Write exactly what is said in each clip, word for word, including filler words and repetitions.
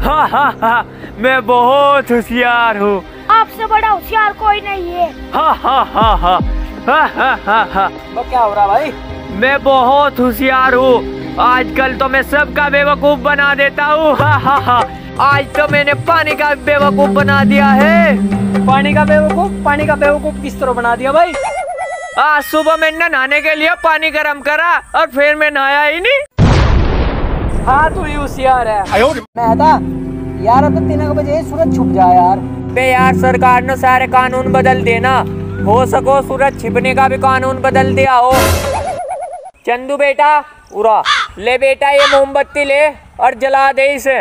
हा हा हा, मैं बहुत होशियार हूँ। आपसे बड़ा होशियार कोई नहीं है। हा हा हा हा हा हा हा हा। क्या हो रहा भाई? मैं बहुत होशियार हूँ, आजकल तो मैं सबका बेवकूफ बना देता हूँ। हा हा हा, आज तो मैंने पानी का बेवकूफ बना दिया है। पानी का बेवकूफ? पानी का बेवकूफ किस तरह बना दिया भाई? आज सुबह मैंने नहाने के लिए पानी गर्म करा और फिर मैं नहाया ही नहीं। हाँ तू ही होशियार है। मैं था यार, अब तो तीन बजे सूरज छुप जाए यार। बे यार, सरकार ने सारे कानून बदल देना, हो सको सूरज छिपने का भी कानून बदल दिया हो। चंदू बेटा उरा ले बेटा, ये मोमबत्ती ले और जला दे इसे।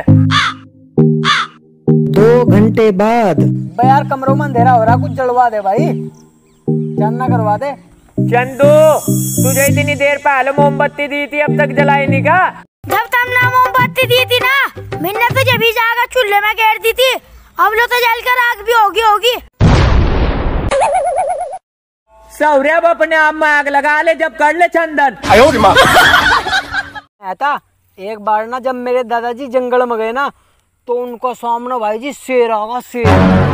दो घंटे बाद भाई यार, कमरों में अंधेरा हो रहा, कुछ जलवा दे भाई, जानना करवा दे। चंदू, तुझे इतनी देर पहले मोमबत्ती दी थी, अब तक जलाई नहीं का? जब तुमने मोमबत्ती दी थी ना, मैंने तो जब ही जाकर चूल्हे में घेर दी थी, अब लो तो जलकर आग भी होगी होगी। सौर्य अपने आप में आग लगा ले जब कर ले चंदन। ऐसा एक बार ना, जब मेरे दादाजी जंगल में गए ना, तो उनको सामने भाई जी शेर आगा, शेर।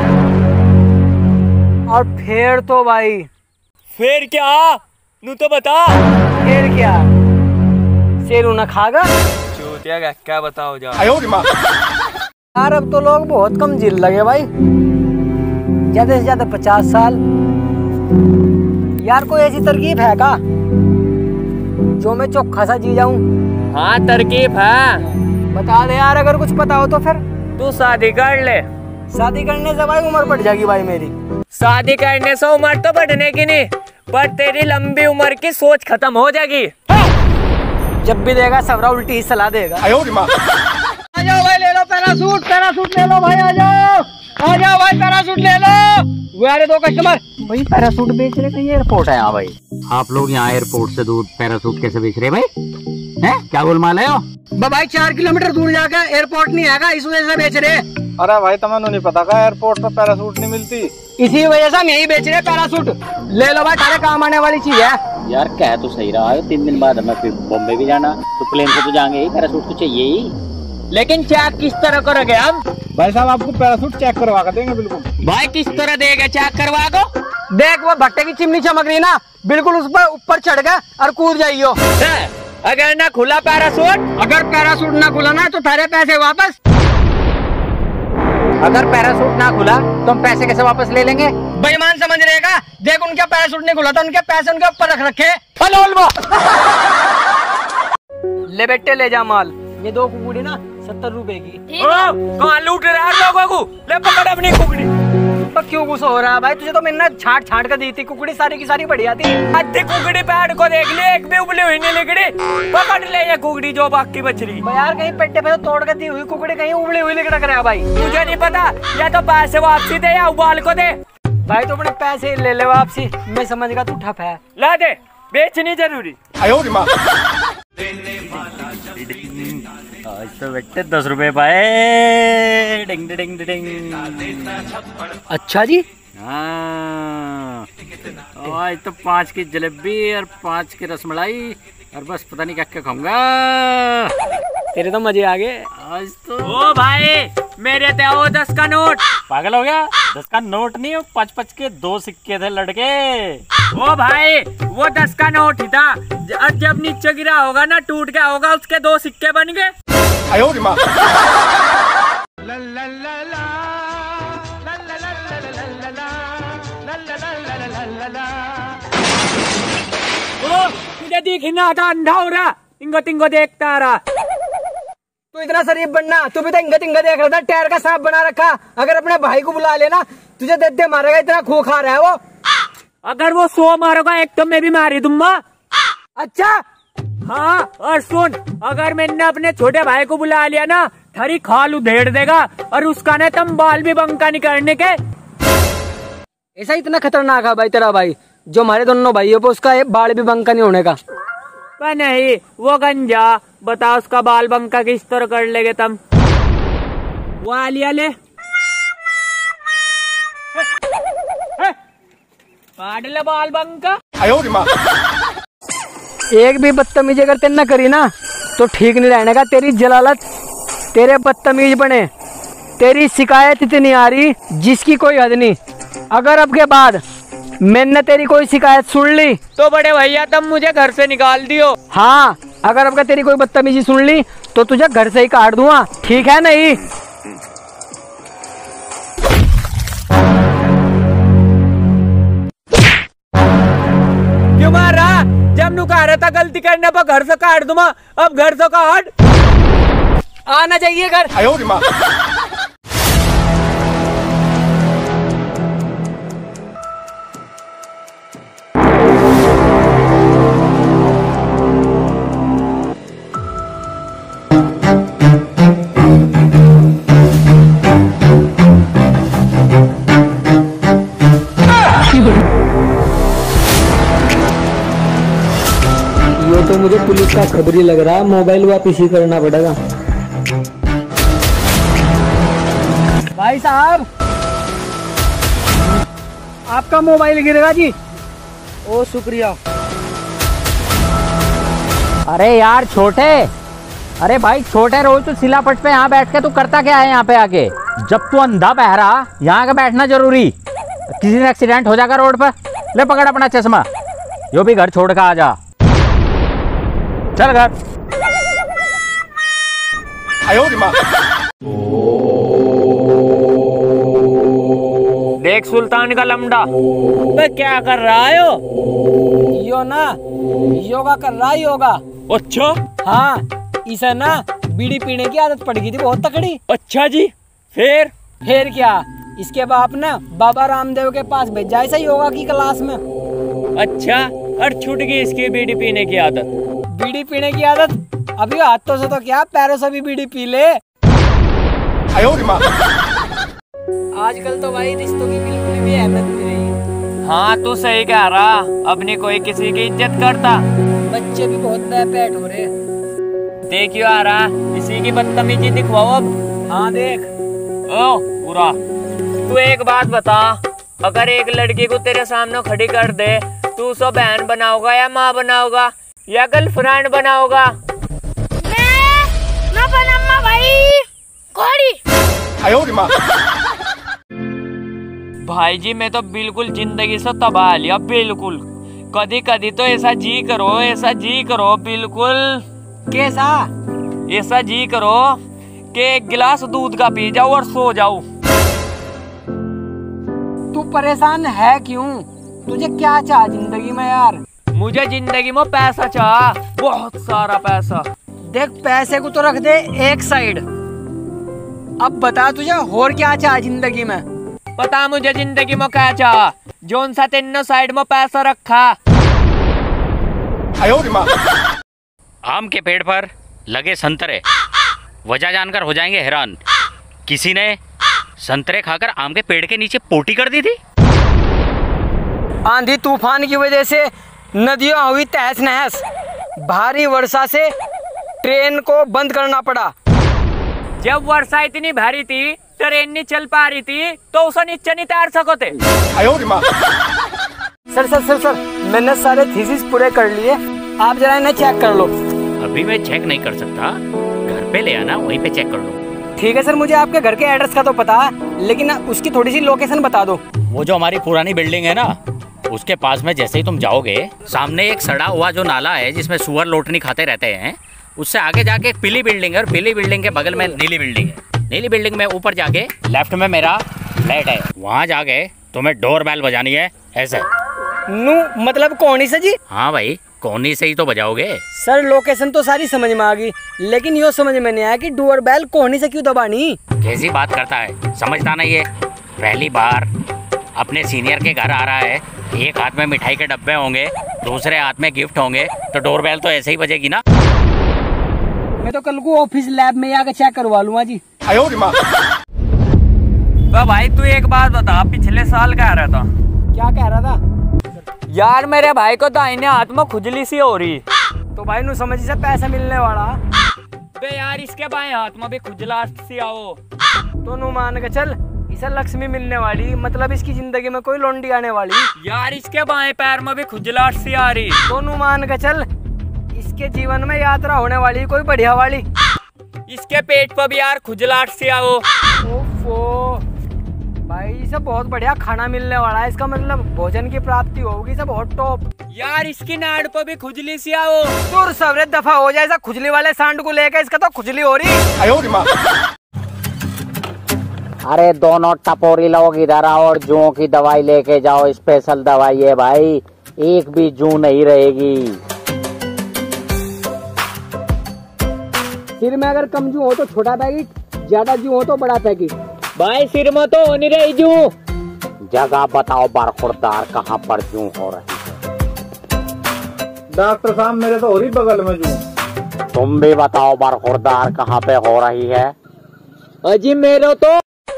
और फिर तो भाई फिर क्या? नू तो बता। फिर क्या? शेर उन्हें खागा। चूतिया का क्या बताओ जा। यार अब तो लोग बहुत कम जिल लगे भाई, ज्यादा से ज्यादा पचास साल। यार कोई ऐसी तरकीब है का जो मैं चौखा सा जी जाऊं? हाँ तरकीब है, बता दे यार, अगर कुछ पता हो तो। फिर तू शादी कर ले। शादी करने से भाई उम्र बढ़ जाएगी भाई मेरी। शादी करने से उम्र तो बढ़ने की नहीं, पर तेरी लंबी उम्र की सोच खत्म हो जाएगी। जब भी देगा सबरा उल्टी ही सलाह देगा। आ जाओ भाई, ले लो पैरासूट, पैरासूट ले लो भाई, आ जाओ आ जाओ भाई, पैरासूट ले लो। वो आ रहे दो कस्टमर भाई, पैरासूट बेच रहे हैं। एयरपोर्ट है यहाँ भाई। आप लोग यहाँ एयरपोर्ट से दूर पैरासूट कैसे बेच रहे भाई? हैं क्या गोलमाल है? भाई चार किलोमीटर दूर जाकर एयरपोर्ट नहीं आएगा, इस वजह से बेच रहे। अरे भाई तुम्हें नहीं पता का एयरपोर्ट पर पैरासूट नहीं मिलती, इसी वजह से हम यही बेच रहे पैरासूट। ले लो भाई, सारे काम आने वाली चीज है। यार कह तो सही रहा है, तीन दिन बाद हमें फिर बॉम्बे भी जाना, तो प्लेन से तो जाएंगे ही, पैरासूट तो चाहिए ही। लेकिन चेक किस तरह करोगे हम? भाई साहब आपको पैरासूट चेक करवा कर देंगे बिल्कुल। भाई किस तरह देगा चेक करवा को? देख वो भट्टे की चिमनी चमक रही ना, बिल्कुल उस पर ऊपर चढ़ गए और कूद जाइयो। अगर ना खुला पैरासूट, अगर पैरासूट ना खुला ना तो थारे पैसे वापस। अगर पैरासूट ना खुला तो हम पैसे कैसे वापस ले लेंगे? बेईमान समझ रहेगा। देख उनका पैरासूट नहीं खुला था, उनके पैसे उनके ऊपर रख रखे। ले बेटे ले जा माल। ये दो कुकड़ी ना सत्तर रुपए की। कहाँ लूट रहा है लोगों को? ले पकड़ अपनी कुकड़ी। तो क्यों गुस्सा हो रहा है भाई? तुझे तो मैंने छाट छाट कर दी थी, कुकड़ी सारी की सारी बढ़िया थी। आधी कुकड़ी पैड को देख ले, एक भी उबली हुई नहीं लिकड़ी। पकड़ ले ये कुकड़ी जो बाकी बच रही। यार कहीं पेटे पे तो तोड़ कर दी हुई कुकड़ी, कहीं उबली हुई लिकड़ रहा भाई। तुझे नहीं पता, या तो पैसे वापसी दे या उबाल को दे। भाई तो अपने पैसे ले ले वापसी, मैं समझ गया तू ठप है। ला दे, बेचनी जरूरी। आज तो बेटे दस रुपए पाए। डिंग डिंग डिंग। अच्छा जी। हाँ आज तो पाँच की जलेबी और पाँच की रसमलाई और बस पता नहीं क्या क्या खाऊंगा। तेरे तो मजे आ गए आज तो। ओ भाई मेरे ते वो दस का नोट। पागल हो गया? दस का नोट नहीं, वो पच पच के दो सिक्के थे लड़के। ओ भाई वो दस का नोट ही था, जब नीचे गिरा होगा ना टूट गया होगा, उसके दो सिक्के बन गए। तुझे दिख ना था, अंधा हो रहा, इंगो तिंगो देखता रहा। तू इतना शरीफ बनना, तू भी तो इंगा तिंगा देख रहा था, टायर का सांप बना रखा। अगर अपने भाई को बुला लेना, तुझे दे दे मारेगा, इतना खो खा रहा है वो। अगर वो सो मारेगा एक तो मैं भी मारी दूंगा। अच्छा हाँ, और सुन, अगर मैंने अपने छोटे भाई को बुला लिया ना, थारी खाल उधेड़ देगा और उसका ना तुम बाल भी बंका नहीं करने के। ऐसा इतना खतरनाक है भाई तेरा भाई, जो हमारे दोनों भाइयों पे उसका बाल भी बंका नहीं होने का। पर नहीं, वो गंजा बता, उसका बाल बंका किस तरह कर लेगे तुम? वो आलिया ले काट ले बाल बंका। एक भी बदतमीजी अगर तेन न करी ना तो ठीक नहीं रहने का। तेरी जलालत तेरे बदतमीज बने, तेरी शिकायत इतनी आ रही जिसकी कोई हद नहीं। अगर अब के बाद मैंने तेरी कोई शिकायत सुन ली तो बड़े भैया तब मुझे घर से निकाल दियो। हाँ, अगर अब के तेरी कोई बदतमीजी सुन ली तो तुझे घर से ही काट दूंगा, ठीक है नहीं? क्यों मार रहा? जब नु कह रहा था गलती करने पर घर से काट दूंगा, अब घर से काट। आना चाहिए घर। ये तो मुझे पुलिस का खबरी लग रहा है, मोबाइल वापस ही करना पड़ेगा। भाई साहब, आपका मोबाइल गिरेगा जी। ओ शुक्रिया। अरे यार छोटे, अरे भाई छोटे, रोज तो सिलापट पे यहाँ बैठ के तू करता क्या है यहाँ पे आके? जब तू अंधा बहरा यहाँ का बैठना जरूरी, किसी ने एक्सीडेंट हो जाएगा रोड पर। ले पकड़ अपना चश्मा, यो भी घर छोड़ कर आ जा, चल घर। देख सुल्तान का लमडा, तो क्या कर रहा है यो? यो ना योगा कर रहा है, योगा। अच्छा? हाँ, इसे ना बीड़ी पीने की आदत पड़ गई थी बहुत तकड़ी। अच्छा जी, फिर? फिर क्या, इसके बाप ना बाबा रामदेव के पास भेजा ऐसा योगा की क्लास में। अच्छा, और छूट गई इसकी बीड़ी पीने की आदत? बीड़ी पीने की आदत अभी हाथों से तो क्या, पैरों से भी बीड़ी पी ले। आजकल तो भाई रिश्तों की बिल्कुल भी अहमियत नहीं रही। हाँ तू सही कह रहा, अपनी कोई किसी की इज्जत करता। बच्चे भी बहुत बेपेट हो रहे। देखियो आ रहा, इसी की बदतमीजी दिखवाओ अब। हाँ देख। ओ पूरा, तू एक बात बता, अगर एक लड़की को तेरे सामने खड़ी कर दे, तू उसे बहन बनाओगा या माँ बनाओगा या गर्लफ्रेंड बनाओगा? मैं ना बनम्मा भाई कोड़ी। भाई जी मैं तो बिल्कुल जिंदगी से तबाह लिया, बिल्कुल। कभी कभी तो ऐसा जी करो, ऐसा जी करो, बिल्कुल। कैसा? ऐसा जी करो कि एक गिलास दूध का पी जाओ और सो जाओ। तू परेशान है क्यों? तुझे क्या चाह जिंदगी में यार? मुझे जिंदगी में पैसा चाह, बहुत सारा पैसा। देख, पैसे को तो रख दे एक साइड, अब बता तुझे और क्या चाह जिंदगी में? पता मुझे जिंदगी में क्या चाह, जोन सा तीनों साइड में पैसा रखा। आम के पेड़ पर लगे संतरे, वजह जानकर हो जाएंगे हैरान। किसी ने संतरे खाकर आम के पेड़ के नीचे पोटी कर दी थी। आंधी तूफान की वजह से नदियां हुई तहस नहस, भारी वर्षा से ट्रेन को बंद करना पड़ा। जब वर्षा इतनी भारी थी, ट्रेन नहीं चल पा रही थी, तो उसे नीचे नहीं तैर सकोते। सर सर सर सर मैंने सारे थीसिस पूरे कर लिए, आप जरा इन्हें चेक कर लो। अभी मैं चेक नहीं कर सकता, घर पे ले आना, वहीं पे चेक कर लो। ठीक है सर, मुझे आपके घर के एड्रेस का तो पता है, लेकिन उसकी थोड़ी सी लोकेशन बता दो। वो जो हमारी पुरानी बिल्डिंग है ना, उसके पास में जैसे ही तुम जाओगे, सामने एक सड़ा हुआ जो नाला है जिसमें सुअर लोटनी खाते रहते हैं, उससे आगे जाके एक पीली बिल्डिंग है, और पीली बिल्डिंग के बगल में नीली बिल्डिंग है। नीली बिल्डिंग में ऊपर जाके लेफ्ट में मेरा फ्लैट है, वहाँ जाके तुम्हें डोर बेल बजानी है ऐसे। नू मतलब कौनी से जी? हाँ भाई, कोनी से ही तो बजाओगे। सर लोकेशन तो सारी समझ में आ गई, लेकिन यो समझ में नहीं आया कि डोर बेल कोनी से क्यों दबानी। कैसी बात करता है, समझता नहीं है। पहली बार अपने सीनियर के घर आ रहा है, एक हाथ में मिठाई के डब्बे होंगे, दूसरे हाथ में गिफ्ट होंगे, तो डोर बेल तो ऐसे ही बजेगी ना। मैं तो कल को ऑफिस लैब में आके चेक करवा लूंगा जी। भाई तू एक बात बता, पिछले साल क्या रहा था? क्या कह रहा था? यार मेरे भाई को दाहिने हाथ में खुजली सी हो रही। तो भाई नु समझ से पैसा मिलने वाला। बे यार इसके बाएं हाथ में भी खुजलाहट सी आओ। तो नु मान के चल, इसे लक्ष्मी मिलने वाली, मतलब इसकी जिंदगी में कोई लौंडी आने वाली। यार इसके बाएं पैर में भी खुजलाहट सी आ रही। तो नु मान के चल, इसके जीवन में यात्रा होने वाली कोई बढ़िया वाली। इसके पेट पर भी यार खुजलाहट से आओ। ओफो भाई सब बहुत बढ़िया खाना मिलने वाला है, इसका मतलब भोजन की प्राप्ति होगी सब बहुत टॉप। यार इसकी नाड़ पर भी खुजली सी आओ। दूर सवरे दफा हो जाए, खुजली वाले सांड को लेकर इसका तो खुजली हो रही। अरे दोनों टपोरी लोग इधर आओ और जुओं की दवाई लेके जाओ, स्पेशल दवाई है भाई, एक भी जू नहीं रहेगी। सिर में अगर कम जू हो तो छोटा पैकेट, ज्यादा जू हो तो बड़ा पैकेट। भाई सिर में तो हो नहीं रही जू। जगह बताओ बरखुरदार, कहाँ पर जू हो रही है? डॉक्टर साहब मेरे तो हो रही बगल में जू। तुम भी बताओ बरखुरदार, कहाँ पे हो रही है? अजी मेरे तो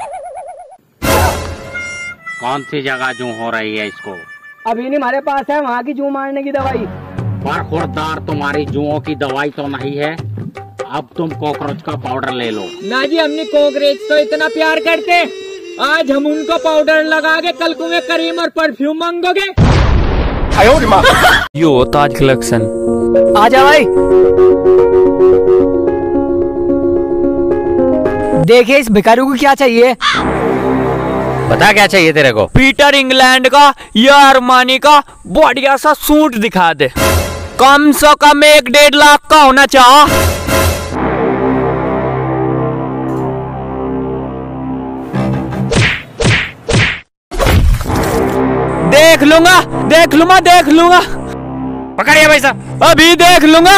कौन सी जगह जू हो रही है इसको? अभी नहीं हमारे पास है वहाँ की जू मारने की दवाई। बरखुरदार तुम्हारी जुओं की दवाई तो नहीं है, अब तुम कॉकरोच का पाउडर ले लो। ना जी हमने कॉकरोच तो इतना प्यार करते, आज हम उनको पाउडर लगा के कल को क्रीम और परफ्यूम मांगोगे। यो ताज कलेक्शन। आजा भाई, देखिए इस भिखारी को क्या चाहिए? बता क्या चाहिए तेरे को? पीटर इंग्लैंड का या अरमानी का बढ़िया सा सूट दिखा दे, कम से कम एक डेढ़ लाख का होना चाह। देख लूंगा देख लूंगा देख लूंगा। पकड़िए भाई साहब। अभी देख लूंगा।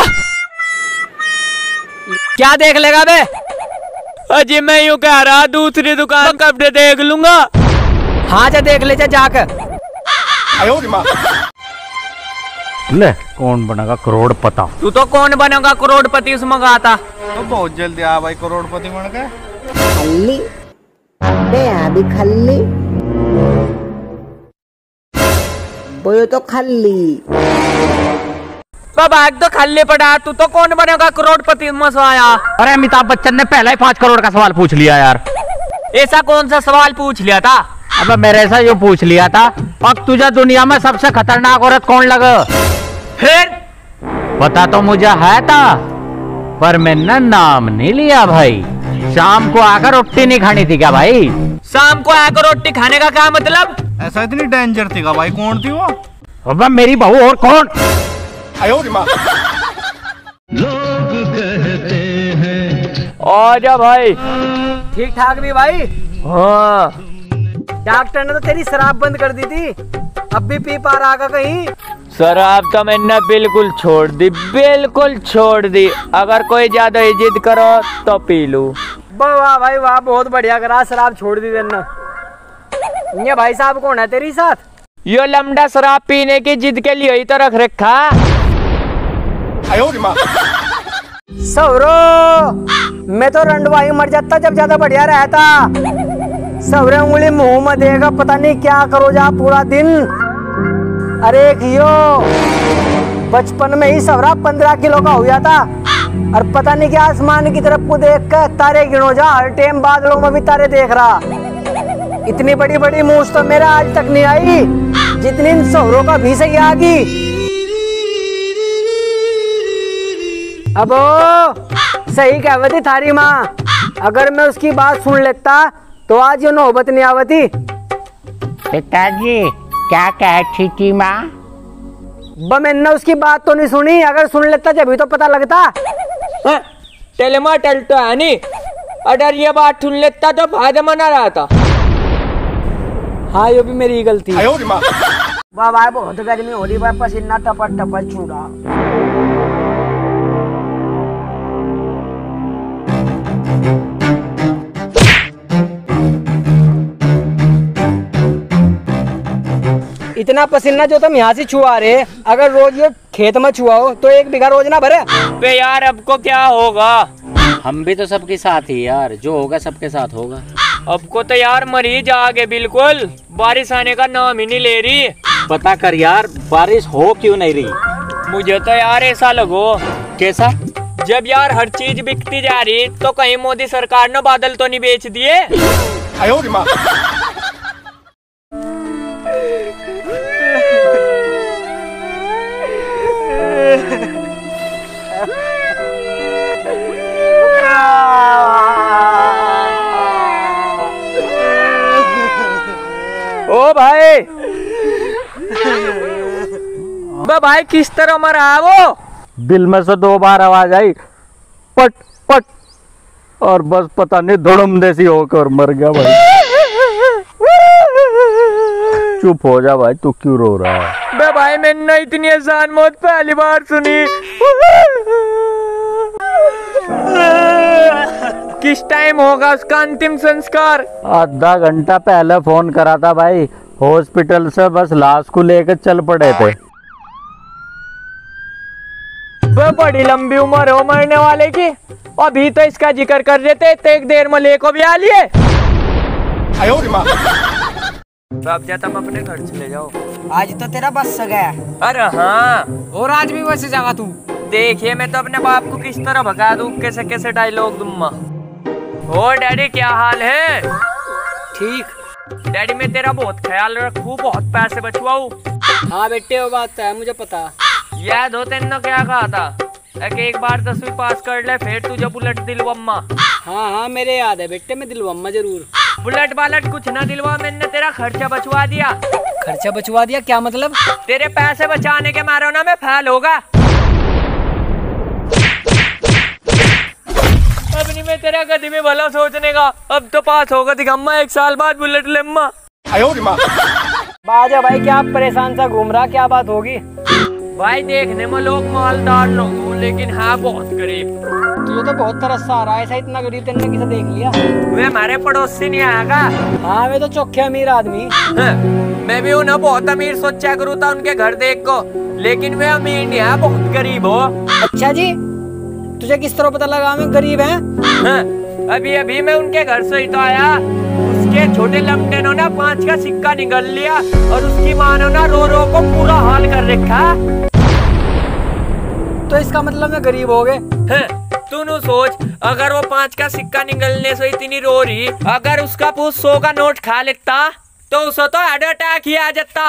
क्या देख लेगा बे? अजी मैं यूँ कह रहा दूसरी दुकान कपड़े देख लूंगा। हाँ जा देख ले जा जाकर। ले कौन बनेगा करोड़पति? तू तो कौन बनेगा करोड़पति उस मंगाता। तो बहुत जल्दी आ भाई करोड़पति बन के। खल्ली बे अभी खल्ली बोलो तो खल्ली बाग तो खाली पड़ा, तू तो कौन बनेगा करोड़पति मसवाया। अरे अमिताभ बच्चन ने पहला ही पाँच करोड़ का सवाल पूछ लिया यार। ऐसा कौन सा सवाल पूछ लिया था? अब मेरे से जो पूछ लिया था, अब तुझे दुनिया में सबसे खतरनाक औरत कौन लगा? फिर पता तो मुझे है था, पर मैंने नाम नहीं लिया भाई। शाम को आकर रोटी नहीं खानी थी क्या भाई? शाम को आकर रोटी खाने का क्या मतलब? ऐसा इतनी डेंजर थी का भाई? कौन थी वो? अब मेरी बहू और कौन? आजा भाई। ठीक ठाक भी भाई। हाँ डॉक्टर ने तो तेरी शराब बंद कर दी थी, अब भी पी पा रहा का कहीं? शराब तो मैंने बिल्कुल छोड़ दी, बिल्कुल छोड़ दी। अगर कोई ज्यादा जिद करो तो पी लूं। वाह भाई वाह, बहुत बढ़िया करा, शराब छोड़ दी तेने। ये भाई साहब कौन है तेरी साथ? यो लमड़ा शराब पीने की जिद के लिए ही तो रख रखा। सौरो मैं तो रंडवाई मर जाता जब ज्यादा बढ़िया रहता। सौरे उंगली मुंह में देगा, पता नहीं क्या करो जा पूरा दिन। अरे कियो बचपन में ही सवरा पंद्रह किलो का हो गया था, और पता नहीं क्या आसमान की तरफ को देख कर तारे गिनो जा, हर टाइम बादलों में भी तारे देख रहा। इतनी बड़ी बड़ी मूछ तो मेरा आज तक नहीं आई जितनी इन सौरों का भी सही आ गई। अब सही कहवती थारी माँ, अगर मैं उसकी बात सुन लेता तो आज ये नौबत नहीं आवती। पिताजी क्या कहती थी माँ? ब मैंने उसकी बात तो नहीं सुनी, अगर सुन लेता जब भी तो पता लगता। टेलमा टेल तो है नहीं, अगर ये बात सुन लेता तो फायदा मना रहा था। हाँ ये भी मेरी गलती। वाह वाह बहुत गर्मी हो रही है, पसीना टपक टपक छू रहा। इतना पसीना जो तुम यहाँ से छुआ रहे, अगर रोज ये खेत में छुआओ तो एक बीघा रोज ना भरे। बे यार अब को क्या होगा? हम भी तो सबके साथ ही यार, जो होगा सबके साथ होगा। अब को तो यार मरीज आ गए, बिल्कुल बारिश आने का नाम ही नहीं ले रही। पता कर यार बारिश हो क्यों नहीं रही? मुझे तो यार ऐसा लगो। कैसा? जब यार हर चीज बिकती जा रही तो कहीं मोदी सरकार ने बादल तो नहीं बेच दिए? भाई बे भाई किस तरह मरा है वो? दिल में से दो बार आवाज आई पट पट और बस पता नहीं धड़म जैसी होकर मर गया भाई। चुप हो जा भाई, तू क्यों रो रहा है? बे भाई मैंने इतनी आसान मौत पहली बार सुनी। किस टाइम होगा उसका अंतिम संस्कार? आधा घंटा पहले फोन करा था भाई, हॉस्पिटल से बस लाश को लेकर चल पड़े थे। बे बड़ी लंबी उम्र हो मरने वाले की, अभी तो इसका जिक्र कर रहे थे तो एक देर में ले को भी आ लिए। अब जा तुम अपने घर चले जाओ। आज तो तेरा बस से गया। अरे हाँ, और आज भी बस से जागा तू। देखिए मैं तो अपने बाप को किस तरह भगा दूं, कैसे कैसे डायलॉग दूंगा। ओ डैडी क्या हाल है? ठीक। डैडी मैं तेरा बहुत ख्याल रखूं, बहुत पैसे बचवाऊं। हाँ बेटे वो बात है, मुझे पता। याद हो तेने क्या कहा था कि एक बार दसवीं पास कर ले फिर तुझे बुलेट दिलवम्मा। हाँ हाँ मेरे याद है बेटे, मैं दिलवाऊंगा जरूर। बुलेट बालट कुछ ना दिलवा, मैंने तेरा खर्चा बचवा दिया। खर्चा बचवा दिया क्या मतलब? तेरे पैसे बचाने के मारो ना मैं फेल होगा। अब नहीं मैं तेरा कभी में भला सोचने का, अब तो पास होगा दिखम्मा एक साल बाद बुलेट लेम्मा। बाजा भाई क्या परेशान सा घूम रहा, क्या बात होगी? भाई देखने में लोग मालदार लोग हो, लेकिन हाँ बहुत गरीब। तुझे तो बहुत तरस आ रहा है, ऐसा इतना गरीब तेने किसे देख लिया? वे हमारे पड़ोसी नहीं आएगा। हाँ वे तो चौखे अमीर आदमी। हाँ, मैं भी उन्हें बहुत अमीर सोचा करूँ था उनके घर देख को, लेकिन वे अमीर नहीं है, बहुत गरीब हो। अच्छा जी, तुझे किस तरह पता लगा मैं गरीब है? हाँ, अभी अभी मैं उनके घर से ही तो आया। उसके छोटे लमटे ने ना पांच का सिक्का निकल लिया और उसकी माँ ने ना रो रो को पूरा हाल कर रखा। तो इसका मतलब मैं गरीब हो गए? हाँ, तू नु सोच, अगर वो पांच का सिक्का निकलने से इतनी रो रही, अगर उसका पूछ सौ का नोट खा लेता तो उसे तो हार्ट अटैक ही आ जाता।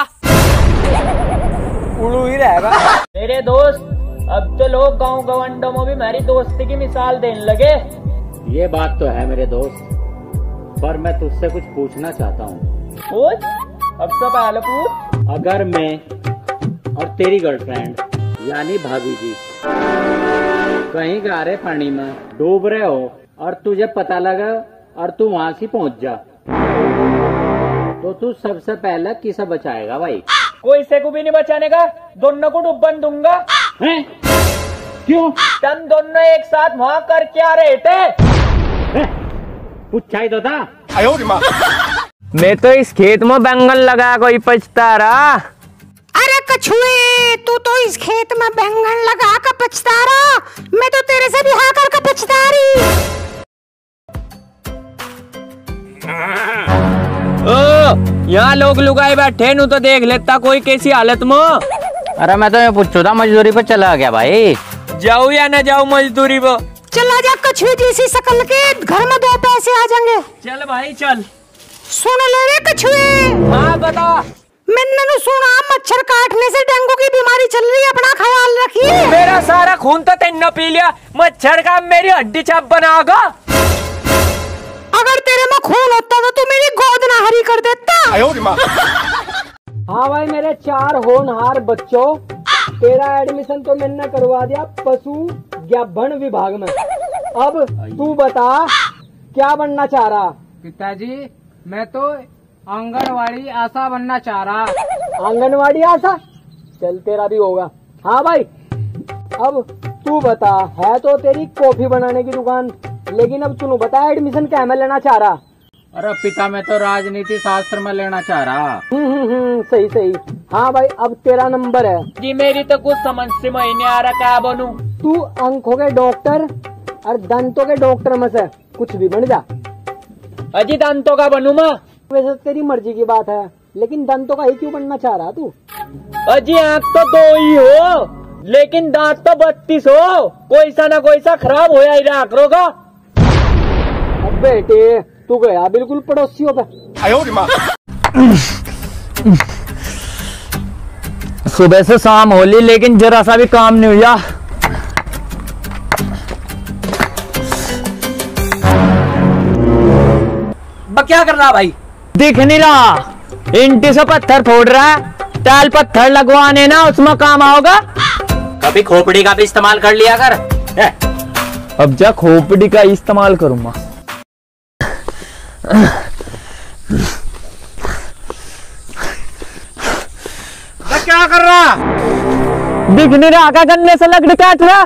उड़ू ही रहेगा। मेरे दोस्त, अब तो लोग गाँव गवंडों में भी मेरी दोस्ती की मिसाल देने लगे। ये बात तो है मेरे दोस्त, पर मैं तुझसे कुछ पूछना चाहता हूँ। पूछ, अब तो पहले पूछ। अगर मैं और तेरी गर्लफ्रेंड यानी भाभी जी कहीं गारे पानी में डूब रहे हो और तुझे पता लगा और तू वहां से पहुंच जा, तो तू सबसे पहले किसे बचाएगा भाई? कोई से को भी नहीं बचाने का, दोनों को डुबन दूंगा। हैं? क्यों? तुम दोनों एक साथ वहाँ कर क्या रहे थे? पूछा ही तो था। मैं तो इस खेत में बैंगन लगा कोई पछता रहा। अरे कछुए, तू तो इस खेत में बैंगन लगा कर पछता रहा, मैं तो तेरे से बिहा कर कर पछता रही। ओ, यहाँ लोग लुगाई बैठे नु तो देख लेता कोई कैसी हालत में। अरे मैं तो ये पूछू था मजदूरी पे चला गया भाई। जाऊँ या न जाऊँ मजदूरी पे? चला जा कछुए जैसी शकल के, घर में दो पैसे आ जाएंगे। चल भाई चल। सुन ले रे कछुए। हाँ बता। मैंने नु सुना मच्छर काटने से डेंगू की बीमारी चल रही है, अपना ख्याल रखिए। मेरा सारा खून तो तेने पी लिया, मच्छर का मेरी हड्डी छाप बनागा। अगर तेरे में खून होता तो तू मेरी गोद ना हरी कर देता। हाँ भाई मेरे चार होनहार बच्चों, तेरा एडमिशन तो मैंने करवा दिया पशु ज्ञापन विभाग में। अब तू बता क्या बनना चाह रहा? पिताजी मैं तो आंगनवाड़ी आशा बनना चाह रहा। आंगनवाड़ी आशा? चल तेरा भी होगा। हाँ भाई, अब तू बता, है तो तेरी कॉफी बनाने की दुकान, लेकिन अब तू बता एडमिशन क्या में लेना चाह रहा? अरे पिता मैं तो राजनीति शास्त्र में लेना चाह रहा। हम्म हम्म हम्म सही सही। हाँ भाई अब तेरा नंबर है। जी मेरी तो कुछ समझ से महीने आ रहा, क्या बनूं? तू आंखों के डॉक्टर और दंतों के डॉक्टर में से कुछ भी बन जा। अजी दंतों का बनूं मैं? वैसे तेरी मर्जी की बात है, लेकिन दंतों का ही क्यों बनना चाह रहा तू? अजी आँख तो दो ही हो, लेकिन दांत तो बत्तीस हो, कोई सा ना कोई सा खराब हो ही रहा करोगा। अब बेटे तू गया बिल्कुल पड़ोसियों पे। सुबह से शाम होली, लेकिन जरा सा भी काम नहीं हुआ। क्या कर रहा भाई? दिख नहीं रहा। इंटी से पत्थर फोड़ रहा है, टाल पत्थर लगवाने ना उसमें काम आओगा। कभी खोपड़ी का भी इस्तेमाल कर लिया कर। है? अब जा खोपड़ी का इस्तेमाल करूंगा। क्या कर रहा? दिख नहीं रहा क्या? गन्ने से लकड़ी काट रहा।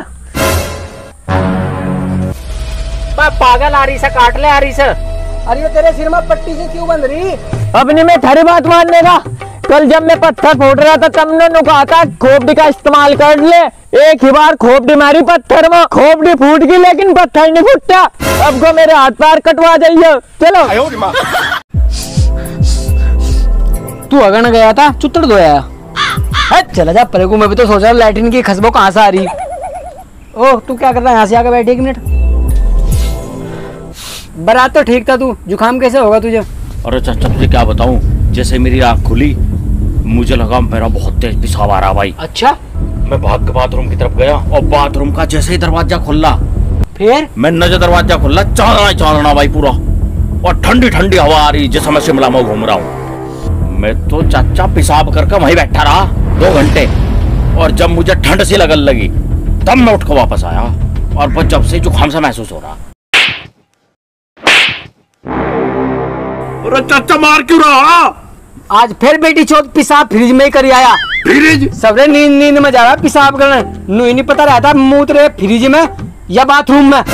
पागल आ रही से काट ले आ रही से। अरे तेरे सिर में पट्टी से क्यों बंध रही? अपनी में थारी बात मानने का। कल जब मैं पत्थर फोड़ रहा था तब ने कहा था खोपड़ी का इस्तेमाल कर ले। एक ही बार खोपड़ी मारी पत्थर में, खोपड़ी फूट गई लेकिन पत्थर नहीं फूटा। अब को मेरे हाथ पैर कटवा जाइए। चलो। तू अगन गया था, चुत्तर धोया। चला जा परे को। मैं भी तो सोच रहा लैट्रिन की खुशबू कहाँ से आ रही। ओह तू क्या कर रहा है? यहाँ से आकर बैठी एक मिनट। बारात तो ठीक था, तू जुकाम कैसे होगा तुझे? अरे चाचा तुझे क्या बताऊं, जैसे मेरी आँख खुली मुझे लगा मेरा बहुत तेज पेशाब आ रहा भाई। अच्छा। मैं भाग के बाथरूम की तरफ गया और बाथरूम का जैसे ही दरवाजा खुला, फिर मैं नजर दरवाजा खुला, चांदना चांदना भाई पूरा, और ठंडी ठंडी हवा आ रही जैसे मैं शिमला में घूम रहा हूँ। मैं तो चाचा पेशाब करके वहीं बैठा रहा दो घंटे, और जब मुझे ठंड सी लगन लगी तब मैं उठ कर वापस आया, और बस जब से जुकाम सा महसूस हो रहा। अरे चाचा मार क्यों रहा? आज फिर बेटी चौथ पेशाब फ्रिज में ही कर आया। फ्रिज? सबरे नींद नींद में जा रहा पेशाब करने, नहीं नहीं पता रहता मूत रहे फ्रिज में या बाथरूम में।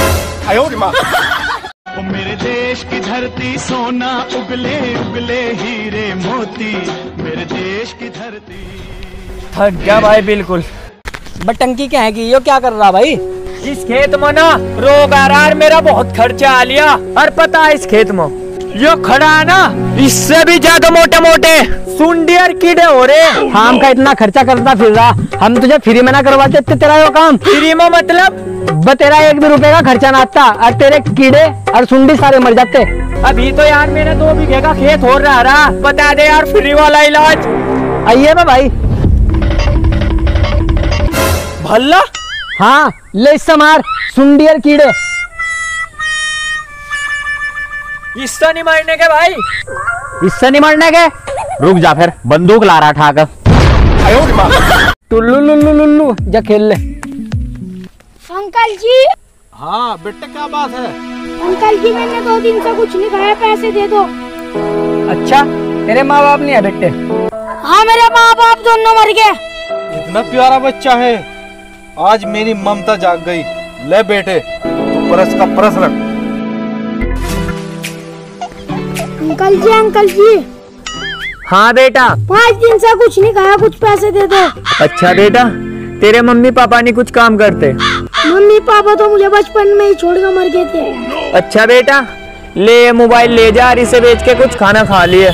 मेरे देश की धरती सोना उगले उगले हीरे मोती, मेरे देश की धरती। थक गया भाई बिल्कुल। बटंकी क्या है कि यो क्या कर रहा भाई? इस खेत में ना रोग आ रहा है, मेरा बहुत खर्चा आ लिया। और पता है इस खेत में यो खड़ा है ना, इससे भी ज्यादा मोटे मोटे सुंडी और कीड़े हो रहे। हम का इतना खर्चा करता फिर रहा, हम तुझे फ्री में ना करवाते तेरा यो काम। फ्री में मतलब ब तेरा एक भी रुपए का खर्चा ना आता, और तेरे कीड़े और सुंडी सारे मर जाते। अभी तो यार मेरा दो बीघे का खेत हो रहा रहा, बता दे यार फ्री वाला इलाज। आइए ना भाई। भल्ला? हाँ ले इससे मार सुंडी और कीड़े। इससे नहीं मारने के भाई। इससे नहीं मरने के? रुक जा फिर, बंदूक ला रहा ठाकर। टुल्लू लुल्लू लुल्लू जा खेल ले। अंकल जी। हाँ बेटे क्या बात है? अंकल जी मैंने दो दिन से कुछ नहीं खाया, पैसे दे दो। अच्छा तेरे माँ बाप नहीं है बेटे? हाँ मेरे माँ बाप दोनों मर गए। इतना प्यारा बच्चा है, आज मेरी ममता जाग गई। ले बेटे तू परस का परस रख। Uncle ji uncle ji. हाँ बेटा। पाँच दिन से कुछ नहीं खाया, कुछ पैसे दे दो। अच्छा बेटा, तेरे मम्मी पापा नहीं कुछ काम करते? मम्मी पापा तो मुझे बचपन में ही छोड़कर मर गए थे। अच्छा बेटा, ले मोबाइल ले जा, इसे बेच के कुछ खाना खा लिए।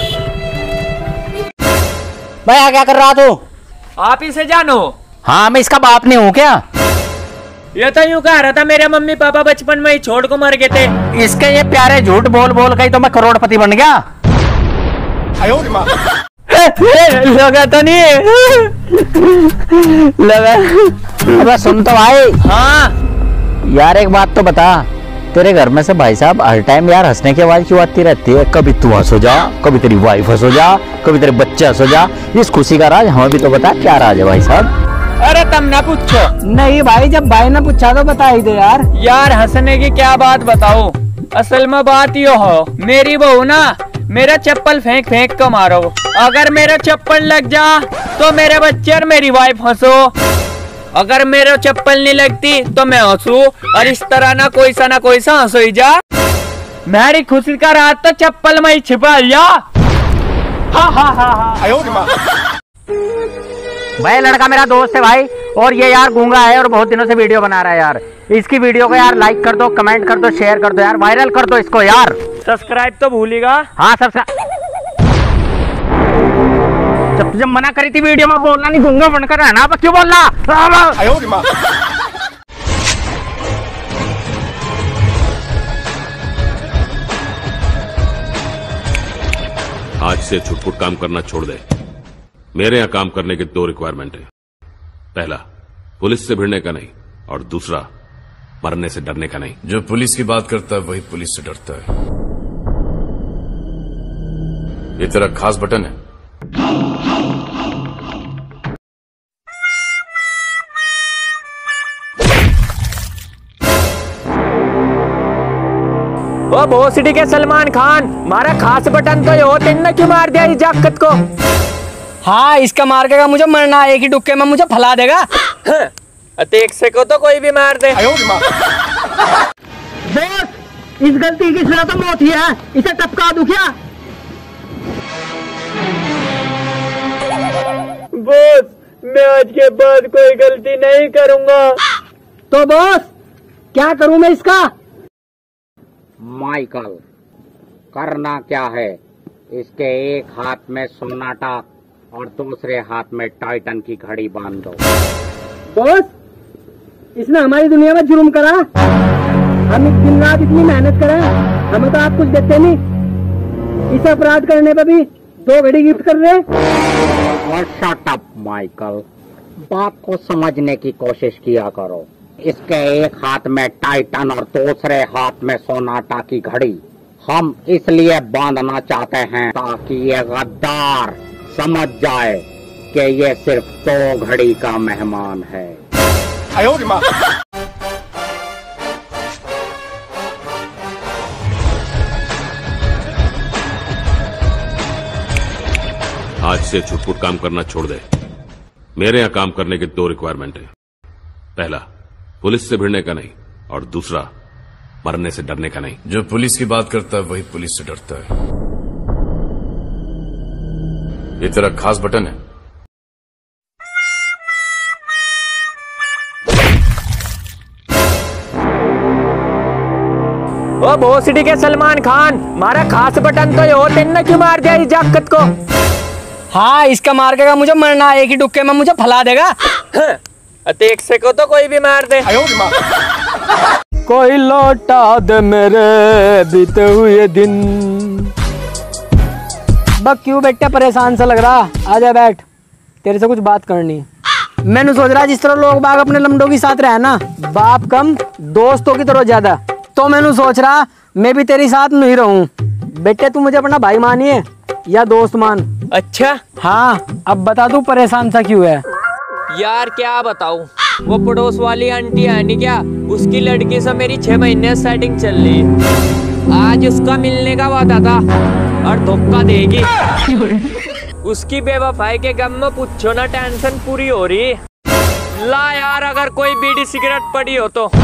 भैया क्या कर रहा तू? आप इसे जानो? हाँ मैं इसका बाप नहीं हूँ क्या? ये तो यूँ कह रहा था मेरे मम्मी पापा बचपन में ही छोड़ को मर गए थे। इसके ये प्यारे झूठ बोल बोल के तो मैं करोड़पति बन गया। लगा तो नहीं लगा। अबे सुन तो भाई। हाँ यार एक बात तो बता, तेरे घर में से भाई साहब हर टाइम यार हंसने की आवाज क्यों आती रहती है? कभी तू हंस हो जा, कभी तेरी वाइफ हंस हो जा, कभी तेरे बच्चे हंस हो जा। इस खुशी का राज हमें भी तो बता, क्या राज है भाई साहब? अरे तुम ना पूछो। नहीं भाई, जब भाई ने पूछा तो बता ही दे यार। यार हंसने की क्या बात बताओ, असल में बात यो हो, मेरी बहू ना मेरा चप्पल फेंक फेंक कर मारो, अगर मेरा चप्पल लग जा तो मेरे बच्चे और मेरी वाइफ हंसो, अगर मेरा चप्पल नहीं लगती तो मैं हंसू, और इस तरह ना कोई सा ना कोई सा हंसो ही जा। मेरी खुशी का रात तो चप्पल में ही छिपा लिया। हा हा हा हा। भाई लड़का मेरा दोस्त है भाई, और ये यार गूंगा है और बहुत दिनों से वीडियो बना रहा है यार। इसकी वीडियो को यार लाइक कर दो, कमेंट कर दो, शेयर कर दो यार, वायरल कर दो इसको यार। सब्सक्राइब तो भूलिएगा। हाँ सब्सक्राइब। जब तुझे मना करी थी वीडियो में बोलना नहीं, गूंगा बनकर रहना, अब क्यों बोलना? आज से छुटपुट काम करना छोड़ दे। मेरे यहां काम करने के दो रिक्वायरमेंट है। पहला, पुलिस से भिड़ने का नहीं, और दूसरा, मरने से डरने का नहीं। जो पुलिस की बात करता है वही पुलिस से डरता है। ये तेरा खास बटन है। ओ भोसड़ी के सलमान खान, मारा खास बटन तो यो तेन क्यों मार दिया इस जाकत को? हाँ, इसका मार के मुझे मरना, एक ही डुक्के में मुझे फैला देगा। एक से को तो कोई भी मार दे। बॉस, इस गलती की सजा तो मौत ही है, इसे टपका दूं क्या? बॉस, मैं आज के बाद कोई गलती नहीं करूंगा। तो बॉस, क्या करूं मैं इसका? माइकल, करना क्या है? इसके एक हाथ में सोनाटा और दूसरे हाथ में टाइटन की घड़ी बांध दो। बॉस, इसने हमारी दुनिया में जुर्म करा। हम एक दिन रात इतनी मेहनत करें, हमें तो आप कुछ देते नहीं। इस अपराध करने पे भी दो घड़ी गिफ्ट कर रहे। और शट अप माइकल, बात को समझने की कोशिश किया करो। इसके एक हाथ में टाइटन और दूसरे हाथ में सोनाटा की घड़ी हम इसलिए बांधना चाहते हैं ताकि ये गद्दार समझ जाए कि ये सिर्फ दो घड़ी का मेहमान है। आज से छुटपुट काम करना छोड़ दे। मेरे यहां काम करने के दो रिक्वायरमेंट है। पहला, पुलिस से भिड़ने का नहीं, और दूसरा, मरने से डरने का नहीं। जो पुलिस की बात करता है वही पुलिस से डरता है। ये तेरा खास बटन है। ओ भोसड़ी के सलमान खान, मारा खास बटन तो यो तेन क्यों मार दिया इस जाकत को? हाँ, इसका मार के मुझे मरना, एक ही डुक्के में मुझे फैला देगा। एक से को तो कोई भी मार दे। कोई लौटा दे मेरे बीते हुए दिन। बस क्यों बेटा परेशान सा लग रहा? आजा बैठ, तेरे से कुछ बात करनी है। मैंने सोच रहा जिस तरह लोग बाग अपने लमडों के साथ रहे ना, बाप कम दोस्तों की तरह ज्यादा, तो मैंने सोच रहा मैं भी तेरे साथ नहीं रहूं। बेटे तू मुझे अपना भाई मानिए या दोस्त मान। अच्छा हाँ, अब बता तू परेशान सा क्यों है? यार क्या बताऊं, वो पड़ोस वाली आंटी है नहीं क्या, उसकी लड़की से मेरी छह महीने सेटिंग चल रही है। आज उसका मिलने का वादा था और धोखा देगी। उसकी बेवफाई के गम में पूछो ना, टेंशन पूरी हो रही। ला यार, अगर कोई बीड़ी सिगरेट पड़ी हो तो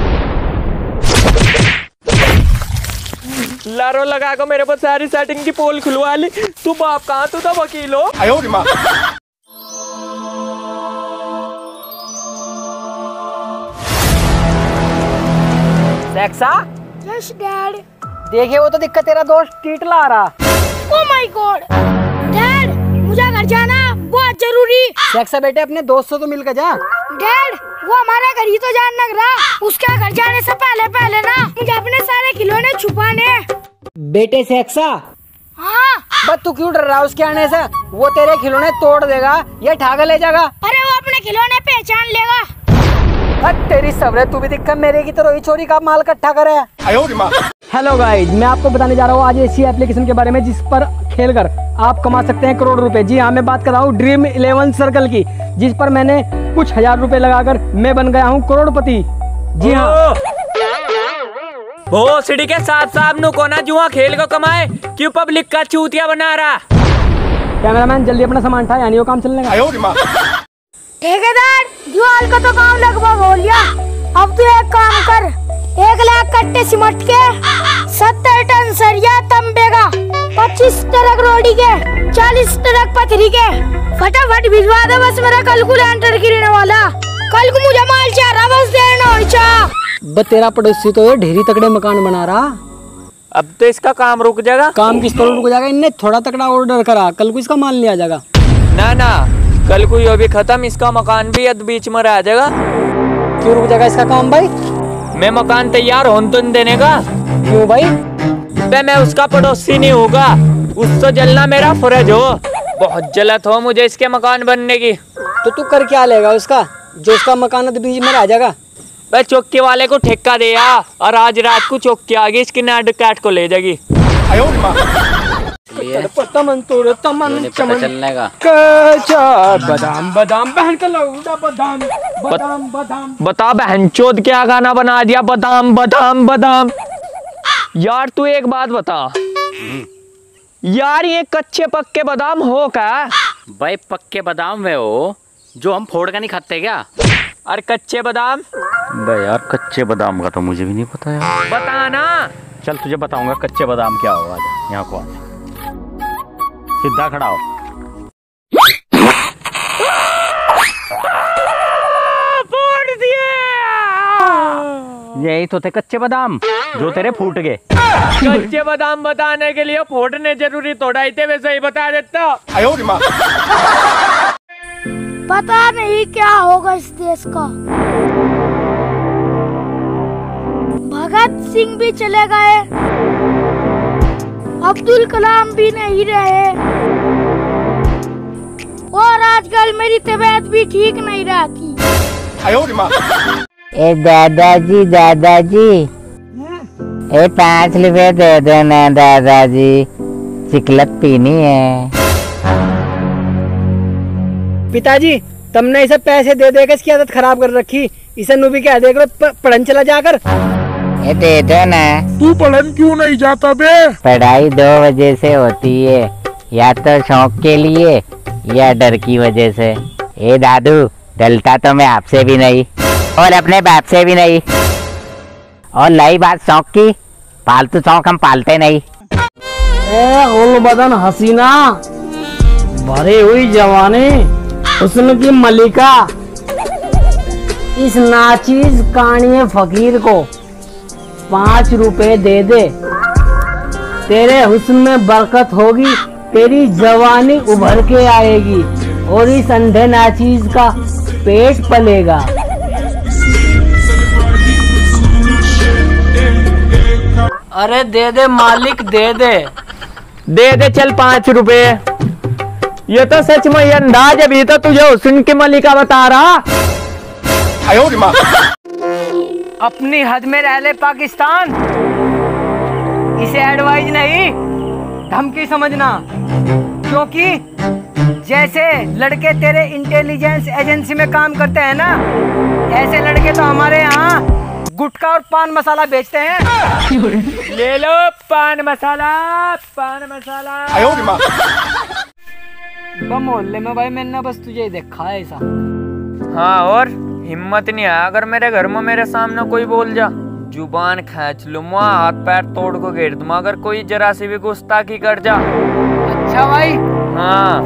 लारो लगा को मेरे को सारी सेटिंग की पोल खुलवा ली। तू बाप कहाँ, तू तो वकील हो। सेक्सा? Yes dad. देखिए वो तो दिक्कत तेरा दोस्त टीटला आ रहा। ओह माय गॉड डैड, मुझे घर जाना बहुत जरूरी। सेक्सा बेटे अपने दोस्त से तो मिलकर जा। डैड, वो हमारे घर ही तो जान लग रहा। उसके घर जाने से पहले पहले ना मुझे अपने सारे खिलौने छुपाने। बेटे सेक्सा, हाँ बस तू क्यों डर रहा है उसके आने से? वो तेरे खिलौने तोड़ देगा या ठागा ले जाएगा। अरे वो अपने खिलौने पहचान लेगा। तेरी सब्र, तू भी दिक्कत मेरे की तरह ही चोरी का माल इकट्ठा करे। हेलो गाइस, मैं आपको बताने जा रहा हूँ आज ऐसी एप्लीकेशन के बारे में जिस पर खेलकर आप कमा सकते हैं करोड़ रुपए। जी हाँ, मैं बात कर रहा हूँ ड्रीम इलेवन सर्कल की, जिस पर मैंने कुछ हजार रुपए लगाकर मैं बन गया हूँ करोड़पति। जी हाँ, ओ सिटी के साथ साहब नु कोना जुआ खेल को कमाए, क्यों पब्लिक का चूतिया बना रहा? कैमरामैन जल्दी अपना सामान उठा, यानी वो काम चलने का। ठेकेदार, दीवार का तो काम लगभग हो लिया। अब तू एक काम कर, एक लाख कट्टे सिमट के, सत्तर टन सरिया तंबे का, पच्चीस ट्रक रोडी के, चालीस ट्रक पथरी के, फटाफट भिजवा दे। बस मेरा कल को लेंटर गिरने वाला, कल को मुझे माल चाह रहा, बस देर न हो चा। बस तेरा पड़ोसी तो ये ढेरी तगड़े मकान बना रहा। अब तो इसका काम रुक जाएगा। काम किस तरह रुक जाएगा? इनने थोड़ा तगड़ा ऑर्डर करा, कल को इसका माल नहीं आ जाएगा। ना ना, कल को ये भी खत्म, इसका मकान भी अद बीच में रह जाएगा। क्यों रुक जाएगा इसका काम भाई? मैं मकान तैयार होने तो देने का। क्यों भाई? बे मैं उसका पड़ोसी नहीं होगा, उससे जलना मेरा फर्ज हो। बहुत जलत हो मुझे इसके मकान बनने की। तो तू कर क्या लेगा उसका, जो उसका मकान अद बीच में रह जाएगा? भाई चौकी वाले को ठेका दे या, और आज रात को चौकी आ गई इसकी नाड काट को ले जाएगी। भी है? तमन तोड़ तमन नहीं पता चलने का। कच्चा बादाम बादाम बहन का लौंडा बादाम बादाम बादाम। बता बहनचोद क्या गाना बना दिया, बादाम बादाम बादाम। यार तू एक बात बता यार, ये कच्चे पक्के बादाम हो क्या? भाई पक्के बादाम वे हो जो हम फोड़ का नहीं खाते क्या? और कच्चे बादाम? भाई यार कच्चे बादाम का तो मुझे भी नहीं पता यार। बताना। चल तुझे बताऊंगा कच्चे बादाम क्या होगा। आजा यहाँ को आ, सीधा खड़ा हो। फोड़ दिए। यही तो थे कच्चे बादाम जो तेरे फूट गए। कच्चे बादाम बताने के लिए फोड़ने जरूरी थोड़ा ही थे, वैसे ही बता देता। पता नहीं क्या होगा इस देश का। भगत सिंह भी चले गए, अब्दुल कलाम भी नहीं रहे, और आजकल मेरी तबीयत भी ठीक नहीं रहती। ए दादाजी दादाजी, ए पाँच रुपए दे देना दादाजी, चिकलत पीनी है। पिताजी तुमने इसे पैसे दे दे के इसकी आदत खराब कर रखी। इसे नू भी क्या देख लो, पढ़न चला जाकर। ए दे दो ना। तू पढ़न क्यों नहीं जाता बे? पढ़ाई दो वजह से होती है, या तो शौक के लिए या डर की वजह से। ए दादू, डलता तो मैं आपसे भी नहीं और अपने बाप से भी नहीं। और लाई बात शौक की, पालतू शौक हम पालते नहीं। ए उल बदन हसीना, भरी हुई जवानी, हुस्न की मलिका, इस नाचीज कानिए फकीर को पाँच रुपए दे दे। तेरे हुस्न में बरकत होगी, तेरी जवानी उभर के आएगी और इस अंधे नाचीज का पेट पलेगा। अरे दे दे मालिक, दे दे दे दे चल पाँच रुपए। ये तो सच में ये अंदाज, अभी तो तुझे हुस्न की मलिका बता रहा। अपनी हद में रह ले पाकिस्तान, इसे एडवाइज नहीं धमकी समझना, क्योंकि जैसे लड़के तेरे इंटेलिजेंस एजेंसी में काम करते हैं ना, ऐसे लड़के तो हमारे यहाँ गुटखा और पान मसाला बेचते हैं। ले लो पान मसाला, पान मसाला। मोहल्ले में भाई मैंने बस तुझे ही देखा है ऐसा। हाँ, और हिम्मत नहीं है अगर मेरे घर में मेरे सामने कोई बोल जा, जुबान खींच लूंगा, हाथ पैर तोड़ को घेर दूंगा अगर कोई जरा सी भी गुस्ताखी कर जा। अच्छा भाई। हाँ।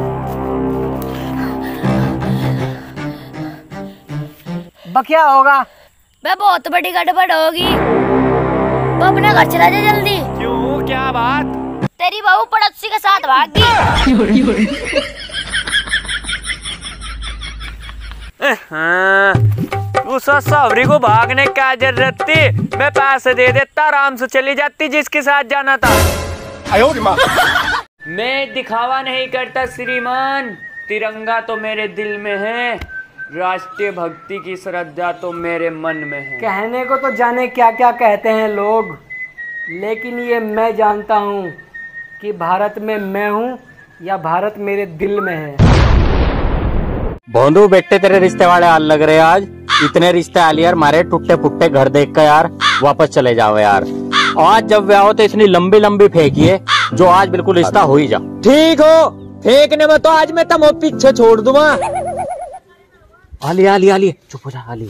बकिया होगा बे, बहुत बड़ी गड़बड़ होगी। तो अपने घर चला जा जल्दी। क्यों, क्या बात? तेरी बहू पड़ोसी के साथ भाग गई। हाँ, उस सावरी को भागने क्या जरूरत थी? मैं पैसे दे देता, आराम से चली जाती जिसके साथ जाना था। मैं दिखावा नहीं करता श्रीमान, तिरंगा तो मेरे दिल में है, राष्ट्रीय भक्ति की श्रद्धा तो मेरे मन में है। कहने को तो जाने क्या क्या कहते हैं लोग, लेकिन ये मैं जानता हूँ कि भारत में मैं हूँ या भारत मेरे दिल में है। भोंदू बेटे तेरे रिश्ते वाले हाल लग रहे आज। इतने रिश्ते आली यार, मारे टूटे फुट्टे घर देख कर यार वापस चले जाओ यार। आज जब व्याह हो तो इतनी लंबी लंबी फेंकिए जो आज बिल्कुल रिश्ता हो ही जा। ठीक हो, फेंकने में तो आज मैं तुम पीछे छोड़ दूंगा। आली आली आली चुप हो जा आली।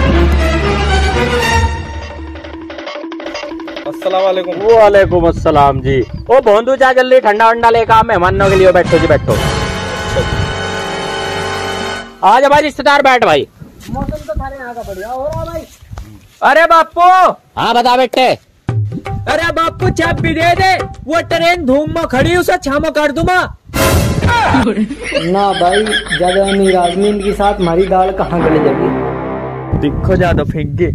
अस्सलाम वालेकुम। वालेकुम अस्सलाम जी। ओ भोंदू जा जल्दी ठंडा वंडा लेकर आ, मेहमानों के लिए बैठो जी बैठो। आज भाई रिश्तेदार बैठ भाई। मौसम तो थारे यहाँ का बढ़िया हो रहा भाई। अरे बापू। हाँ बता बेटे। अरे बापू चाबी दे दे, वो ट्रेन धूम में खड़ी उसे छामा कर दूंगा। ना भाई, ज्यादा अमीर आदमी इनके साथ हमारी दाल कहाँ गले जाएगी। दिखो ज्यादा फेंक गए।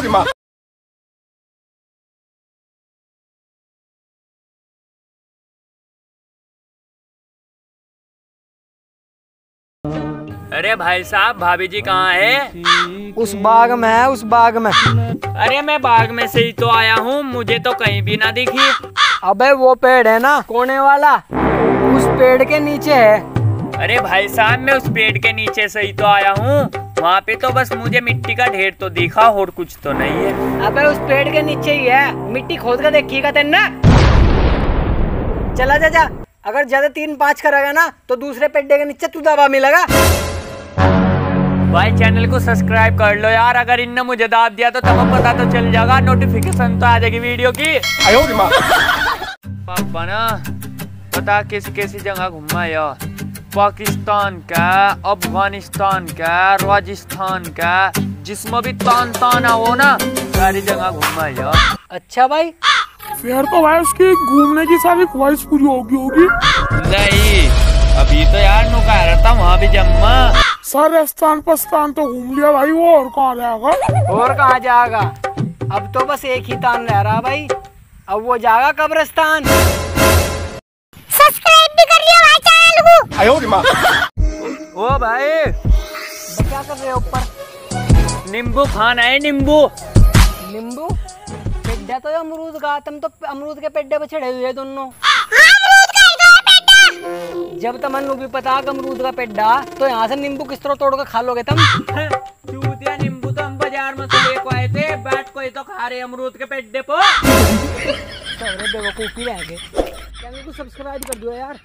अरे भाई साहब, भाभी जी कहाँ है? उस बाग में है, उस बाग में। अरे मैं बाग में से ही तो आया हूँ, मुझे तो कहीं भी ना दिखी। अबे वो पेड़ है ना कोने वाला, उस पेड़ के नीचे है। अरे भाई साहब मैं उस पेड़ के नीचे से ही तो आया हूँ, वहाँ पे तो बस मुझे मिट्टी का ढेर तो दिखा और कुछ तो नहीं है। अबे उस पेड़ के नीचे ही है, मिट्टी खोद कर देखिएगा तेना। चला जा जा, अगर ज्यादा तीन पाँच करेगा ना तो दूसरे पेड्डे के नीचे तू दबा मिलेगा। भाई चैनल को सब्सक्राइब कर लो यार, अगर इनने मुझे दाब दिया तो तब पता तो चल जाएगा, नोटिफिकेशन तो आ जाएगी वीडियो की। पापा ना पता कैसी कैसी जगह घूमा यार, पाकिस्तान का, अफगानिस्तान का, राजस्थान का, जिसमें भी तान तान हो ना सारी जगह घूमा यार। अच्छा भाई, फिर तो भाई उसकी घूमने की सारी ख्वाहिश पूरी होगी होगी। नहीं अभी तो यार नु कह रहा था वहाँ भी जम्मा। सारे स्थान पस्तान तो घूम लिया भाई, वो और कहाँ जाएगा? और कहाँ जाएगा, अब तो बस एक ही तान रह रहा भाई, अब वो जाएगा कब्रिस्तान। सब्सक्राइब भी कर लिया भाई चैनल को। आयो रे माँ। ओ भाई क्या कर रहे हो ऊपर? नींबू खाना है, नींबू। नींबू पेड्डा तो अमरूद का, तुम तो अमरूद के पेड्डे पे चढ़े हुए दोनों। जब तमन्नू भी पता अमरूद का पेड्डा तो यहाँ से नींबू किस तरह तोड़ कर खा लोगे तुम? चूतिया नींबू तो हम बाजार में से लेको आए थे, बैठ कोई तो खा रहे अमरूद के पेड्डे पर। बेवकूफी रह गए। चैनल को सब्सक्राइब कर दो यार।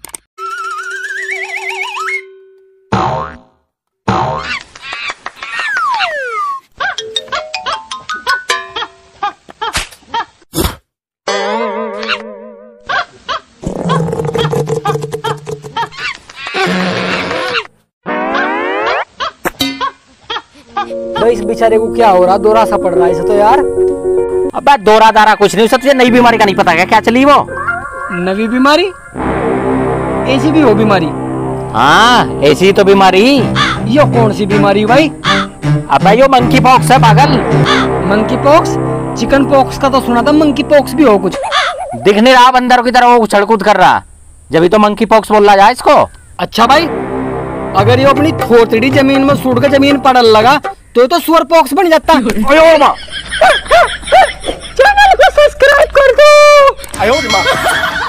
इस बेचारे को क्या हो रहा, दौरा सा पड़ रहा है इसे तो यार। अबे दौरा दारा कुछ नहीं, सबसे नई बीमारी का नहीं पता क्या क्या चली वो? नवी बीमारी? ऐसी भी हो बीमारी? हाँ ऐसी तो बीमारी। यो कौन सी बीमारी भाई? अबे यो मंकी पॉक्स है पागल। Monkey pox? चिकन पॉक्स का तो सुना था, मंकी पॉक्स भी हो कुछ? दिख नहीं रहा बंदर की तरह वो उछल कूद कर रहा, जब तो मंकी पॉक्स बोल रहा जाए इसको। अच्छा भाई, अगर ये अपनी थोतड़ी जमीन में सूट कर जमीन पड़ल लगा तो तो सुअर पॉक्स बन जाता। आयो माँ। चैनल को सब्सक्राइब कर दो। आयो माँ।